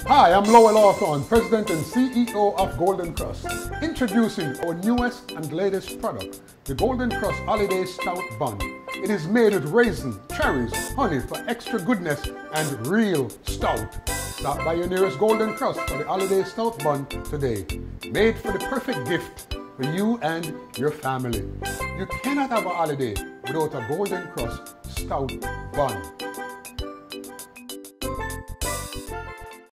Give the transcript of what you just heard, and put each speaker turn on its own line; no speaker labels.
Hi, I'm Lowell Hawthorne, President and CEO of Golden Krust. Introducing our newest and latest product, the Golden Krust Holiday Stout Bun. It is made with raisin, cherries, honey for extra goodness and real stout. Stop by your nearest Golden Krust for the Holiday Stout Bun today. Made for the perfect gift for you and your family. You cannot have a holiday without a Golden Krust Stout Bun.